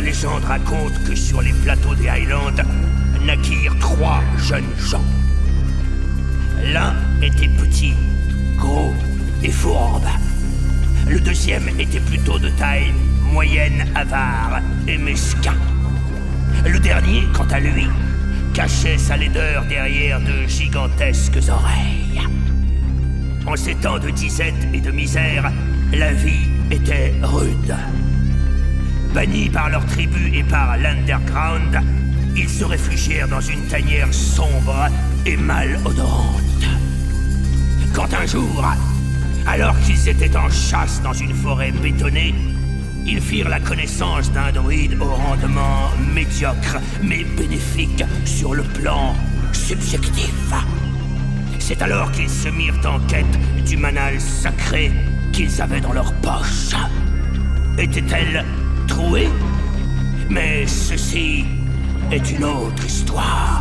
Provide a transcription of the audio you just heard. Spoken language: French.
légende raconte que sur les plateaux des Highlands naquirent 3 jeunes gens. L'un était petit, gros et fourbe. Le deuxième était plutôt de taille moyenne, avare et mesquin. Le dernier, quant à lui, cachait sa laideur derrière de gigantesques oreilles. En ces temps de disette et de misère, la vie était rude. Bannis par leur tribu et par l'underground, ils se réfugièrent dans une tanière sombre et malodorante. Quand un jour, alors qu'ils étaient en chasse dans une forêt bétonnée, ils firent la connaissance d'un druide au rendement médiocre, mais bénéfique sur le plan subjectif. C'est alors qu'ils se mirent en quête du manal sacré qu'ils avaient dans leur poche. Était-elle trouée? Mais ceci est une autre histoire.